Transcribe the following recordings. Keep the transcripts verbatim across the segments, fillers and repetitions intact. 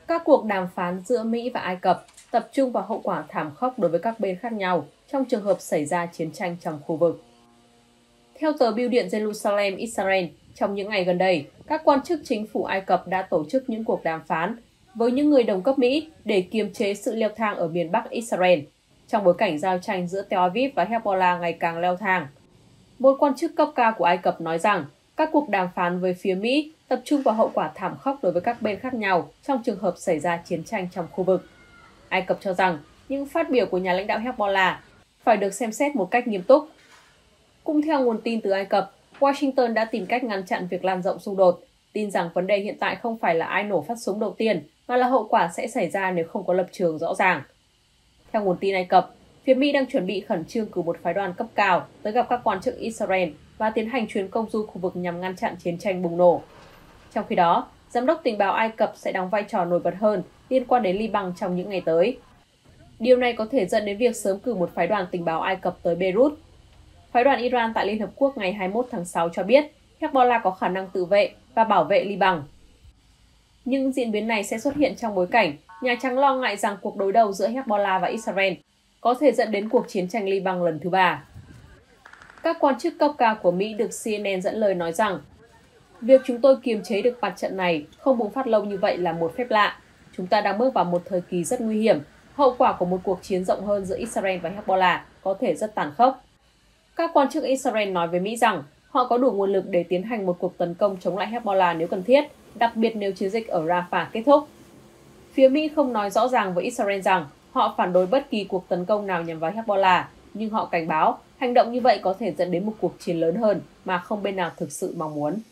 Các cuộc đàm phán giữa Mỹ và Ai Cập tập trung vào hậu quả thảm khốc đối với các bên khác nhau trong trường hợp xảy ra chiến tranh trong khu vực. Theo tờ Bưu điện Jerusalem, Israel, trong những ngày gần đây, các quan chức chính phủ Ai Cập đã tổ chức những cuộc đàm phán với những người đồng cấp Mỹ để kiềm chế sự leo thang ở miền Bắc Israel, trong bối cảnh giao tranh giữa Tel Aviv và Hezbollah ngày càng leo thang. Một quan chức cấp cao của Ai Cập nói rằng các cuộc đàm phán với phía Mỹ tập trung vào hậu quả thảm khốc đối với các bên khác nhau trong trường hợp xảy ra chiến tranh trong khu vực. Ai Cập cho rằng những phát biểu của nhà lãnh đạo Hezbollah phải được xem xét một cách nghiêm túc. Cũng theo nguồn tin từ Ai Cập, Washington đã tìm cách ngăn chặn việc lan rộng xung đột, tin rằng vấn đề hiện tại không phải là ai nổ phát súng đầu tiên, mà là hậu quả sẽ xảy ra nếu không có lập trường rõ ràng. Theo nguồn tin Ai Cập, phía Mỹ đang chuẩn bị khẩn trương cử một phái đoàn cấp cao tới gặp các quan chức Israel và tiến hành chuyến công du khu vực nhằm ngăn chặn chiến tranh bùng nổ. Trong khi đó, Giám đốc tình báo Ai Cập sẽ đóng vai trò nổi bật hơn liên quan đến Liban trong những ngày tới. Điều này có thể dẫn đến việc sớm cử một phái đoàn tình báo Ai Cập tới Beirut. Phái đoàn Iran tại Liên Hợp Quốc ngày hai mươi mốt tháng sáu cho biết Hezbollah có khả năng tự vệ và bảo vệ Liban. Nhưng diễn biến này sẽ xuất hiện trong bối cảnh Nhà Trắng lo ngại rằng cuộc đối đầu giữa Hezbollah và Israel có thể dẫn đến cuộc chiến tranh Liban lần thứ ba. Các quan chức cấp cao của Mỹ được C N N dẫn lời nói rằng việc chúng tôi kiềm chế được mặt trận này không bùng phát lâu như vậy là một phép lạ. Chúng ta đang bước vào một thời kỳ rất nguy hiểm. Hậu quả của một cuộc chiến rộng hơn giữa Israel và Hezbollah có thể rất tàn khốc. Các quan chức Israel nói với Mỹ rằng họ có đủ nguồn lực để tiến hành một cuộc tấn công chống lại Hezbollah nếu cần thiết, đặc biệt nếu chiến dịch ở Rafah kết thúc. Phía Mỹ không nói rõ ràng với Israel rằng họ phản đối bất kỳ cuộc tấn công nào nhằm vào Hezbollah, nhưng họ cảnh báo hành động như vậy có thể dẫn đến một cuộc chiến lớn hơn mà không bên nào thực sự mong muốn.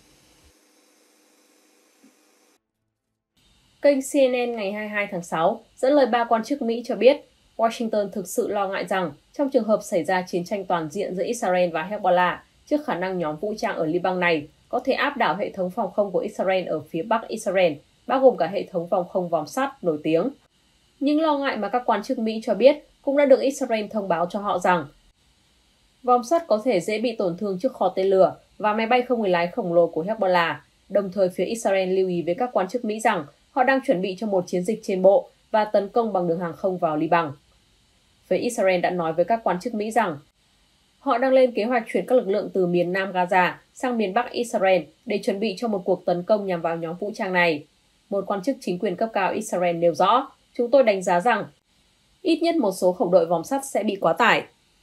Kênh C N N ngày hai mươi hai tháng sáu dẫn lời ba quan chức Mỹ cho biết Washington thực sự lo ngại rằng trong trường hợp xảy ra chiến tranh toàn diện giữa Israel và Hezbollah, trước khả năng nhóm vũ trang ở Liban này có thể áp đảo hệ thống phòng không của Israel ở phía Bắc Israel, bao gồm cả hệ thống phòng không vòm sắt nổi tiếng. Những lo ngại mà các quan chức Mỹ cho biết cũng đã được Israel thông báo cho họ rằng vòm sắt có thể dễ bị tổn thương trước kho tên lửa và máy bay không người lái khổng lồ của Hezbollah. Đồng thời, phía Israel lưu ý với các quan chức Mỹ rằng họ đang chuẩn bị cho một chiến dịch trên bộ và tấn công bằng đường hàng không vào Liban. Phía Israel đã nói với các quan chức Mỹ rằng họ đang lên kế hoạch chuyển các lực lượng từ miền Nam Gaza sang miền Bắc Israel để chuẩn bị cho một cuộc tấn công nhằm vào nhóm vũ trang này. Một quan chức chính quyền cấp cao Israel nêu rõ, chúng tôi đánh giá rằng ít nhất một số khẩu đội vòm sắt sẽ bị quá tải.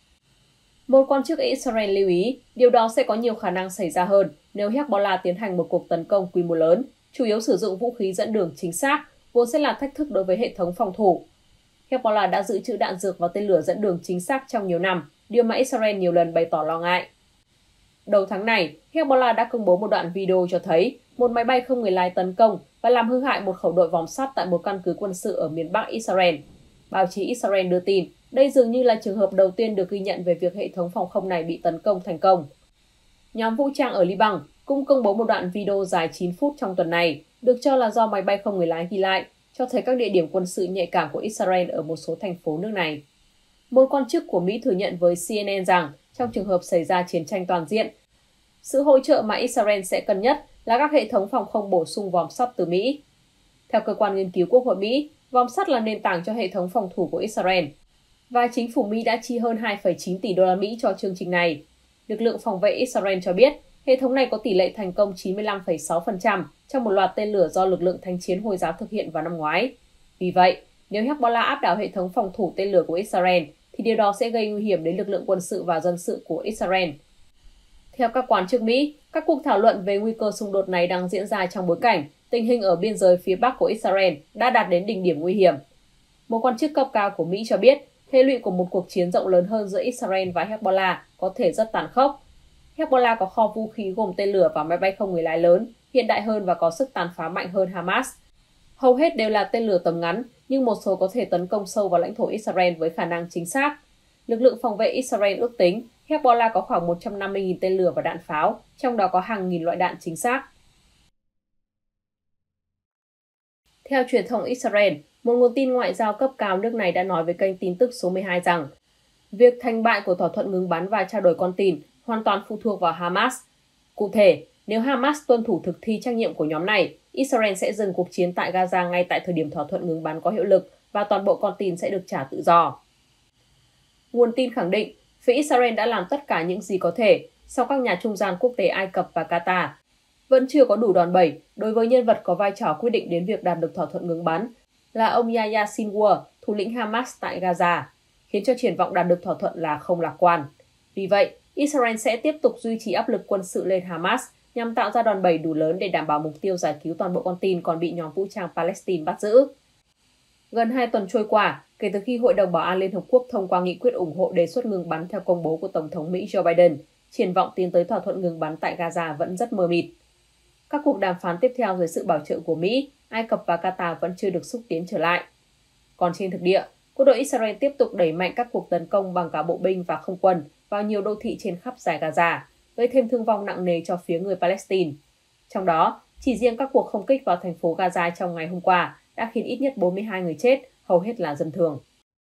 Một quan chức Israel lưu ý, điều đó sẽ có nhiều khả năng xảy ra hơn nếu Hezbollah tiến hành một cuộc tấn công quy mô lớn, chủ yếu sử dụng vũ khí dẫn đường chính xác, vốn sẽ là thách thức đối với hệ thống phòng thủ. Hezbollah đã dự trữ đạn dược và tên lửa dẫn đường chính xác trong nhiều năm, điều mà Israel nhiều lần bày tỏ lo ngại. Đầu tháng này, Hezbollah đã công bố một đoạn video cho thấy một máy bay không người lái tấn công và làm hư hại một khẩu đội vòm sắt tại một căn cứ quân sự ở miền Bắc Israel. Báo chí Israel đưa tin, đây dường như là trường hợp đầu tiên được ghi nhận về việc hệ thống phòng không này bị tấn công thành công. Nhóm vũ trang ở Liban cũng công bố một đoạn video dài chín phút trong tuần này, được cho là do máy bay không người lái ghi lại, cho thấy các địa điểm quân sự nhạy cảm của Israel ở một số thành phố nước này. Một quan chức của Mỹ thừa nhận với C N N rằng trong trường hợp xảy ra chiến tranh toàn diện, sự hỗ trợ mà Israel sẽ cân nhắc là các hệ thống phòng không bổ sung vòm sắt từ Mỹ. Theo cơ quan nghiên cứu Quốc hội Mỹ, vòm sắt là nền tảng cho hệ thống phòng thủ của Israel, và chính phủ Mỹ đã chi hơn hai phẩy chín tỷ đô la Mỹ cho chương trình này. Lực lượng phòng vệ Israel cho biết hệ thống này có tỷ lệ thành công chín mươi lăm phẩy sáu phần trăm trong một loạt tên lửa do lực lượng Thánh chiến Hồi giáo thực hiện vào năm ngoái. Vì vậy, nếu Hezbollah áp đảo hệ thống phòng thủ tên lửa của Israel, thì điều đó sẽ gây nguy hiểm đến lực lượng quân sự và dân sự của Israel. Theo các quan chức Mỹ, các cuộc thảo luận về nguy cơ xung đột này đang diễn ra trong bối cảnh tình hình ở biên giới phía Bắc của Israel đã đạt đến đỉnh điểm nguy hiểm. Một quan chức cấp cao của Mỹ cho biết, hệ lụy của một cuộc chiến rộng lớn hơn giữa Israel và Hezbollah có thể rất tàn khốc. Hezbollah có kho vũ khí gồm tên lửa và máy bay không người lái lớn, hiện đại hơn và có sức tàn phá mạnh hơn Hamas. Hầu hết đều là tên lửa tầm ngắn, nhưng một số có thể tấn công sâu vào lãnh thổ Israel với khả năng chính xác. Lực lượng phòng vệ Israel ước tính Hezbollah có khoảng một trăm năm mươi nghìn tên lửa và đạn pháo, trong đó có hàng nghìn loại đạn chính xác. Theo truyền thông Israel, một nguồn tin ngoại giao cấp cao nước này đã nói với kênh tin tức số mười hai rằng việc thành bại của thỏa thuận ngừng bắn và trao đổi con tin hoàn toàn phụ thuộc vào Hamas. Cụ thể, Nếu Hamas tuân thủ thực thi trách nhiệm của nhóm này, Israel sẽ dừng cuộc chiến tại Gaza ngay tại thời điểm thỏa thuận ngừng bắn có hiệu lực và toàn bộ con tin sẽ được trả tự do. Nguồn tin khẳng định, phía Israel đã làm tất cả những gì có thể, song các nhà trung gian quốc tế Ai Cập và Qatar vẫn chưa có đủ đòn bẩy đối với nhân vật có vai trò quyết định đến việc đạt được thỏa thuận ngừng bắn là ông Yahya Sinwar, thủ lĩnh Hamas tại Gaza, khiến cho triển vọng đạt được thỏa thuận là không lạc quan. Vì vậy, Israel sẽ tiếp tục duy trì áp lực quân sự lên Hamas nhằm tạo ra đòn bẩy đủ lớn để đảm bảo mục tiêu giải cứu toàn bộ con tin còn bị nhóm vũ trang Palestine bắt giữ. Gần hai tuần trôi qua, kể từ khi Hội đồng Bảo an Liên Hợp Quốc thông qua nghị quyết ủng hộ đề xuất ngừng bắn theo công bố của Tổng thống Mỹ Joe Biden, triển vọng tiến tới thỏa thuận ngừng bắn tại Gaza vẫn rất mờ mịt. Các cuộc đàm phán tiếp theo dưới sự bảo trợ của Mỹ, Ai Cập và Qatar vẫn chưa được xúc tiến trở lại. Còn trên thực địa, quân đội Israel tiếp tục đẩy mạnh các cuộc tấn công bằng cả bộ binh và không quân vào nhiều đô thị trên khắp dải Gaza, gây thêm thương vong nặng nề cho phía người Palestine. Trong đó, chỉ riêng các cuộc không kích vào thành phố Gaza trong ngày hôm qua đã khiến ít nhất bốn mươi hai người chết, hầu hết là dân thường.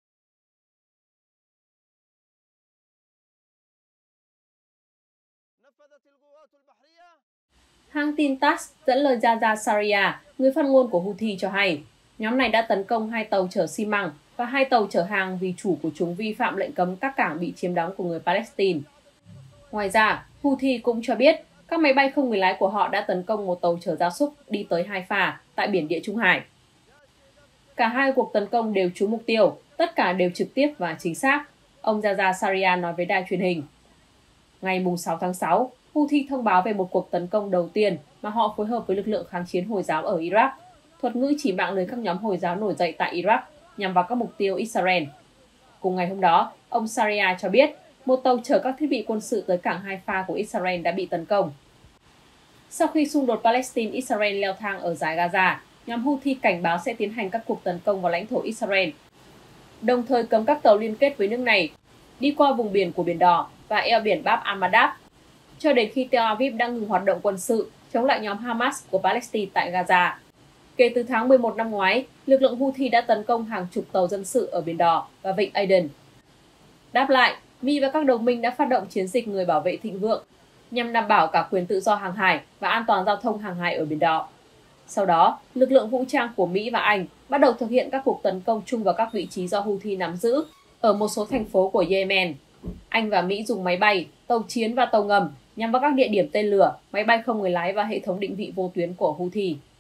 Hãng tin tát ét dẫn lời Yahya Sharia, người phát ngôn của Houthi cho hay, nhóm này đã tấn công hai tàu chở xi măng và hai tàu chở hàng vì chủ của chúng vi phạm lệnh cấm các cảng bị chiếm đóng của người Palestine. Ngoài ra, Houthi cũng cho biết các máy bay không người lái của họ đã tấn công một tàu chở gia súc đi tới Haifa tại biển Địa Trung Hải. Cả hai cuộc tấn công đều trúng mục tiêu, tất cả đều trực tiếp và chính xác, ông Yahya Sharia nói với đài truyền hình. Ngày sáu tháng sáu, Houthi thông báo về một cuộc tấn công đầu tiên mà họ phối hợp với lực lượng kháng chiến Hồi giáo ở Iraq, thuật ngữ chỉ mạng lưới các nhóm Hồi giáo nổi dậy tại Iraq nhằm vào các mục tiêu Israel. Cùng ngày hôm đó, ông Sharia cho biết một tàu chở các thiết bị quân sự tới cảng Haifa của Israel đã bị tấn công. Sau khi xung đột Palestine-Israel leo thang ở dải Gaza, nhóm Houthi cảnh báo sẽ tiến hành các cuộc tấn công vào lãnh thổ Israel, đồng thời cấm các tàu liên kết với nước này đi qua vùng biển của Biển Đỏ và eo biển Bab al-Mandab, cho đến khi Tel Aviv đang ngừng hoạt động quân sự chống lại nhóm Hamas của Palestine tại Gaza. Kể từ tháng mười một năm ngoái, lực lượng Houthi đã tấn công hàng chục tàu dân sự ở Biển Đỏ và Vịnh Aden. Đáp lại, Mỹ và các đồng minh đã phát động chiến dịch Người bảo vệ thịnh vượng nhằm đảm bảo cả quyền tự do hàng hải và an toàn giao thông hàng hải ở Biển Đỏ. Sau đó, lực lượng vũ trang của Mỹ và Anh bắt đầu thực hiện các cuộc tấn công chung vào các vị trí do Houthi nắm giữ ở một số thành phố của Yemen. Anh và Mỹ dùng máy bay, tàu chiến và tàu ngầm nhằm vào các địa điểm tên lửa, máy bay không người lái và hệ thống định vị vô tuyến của Houthi.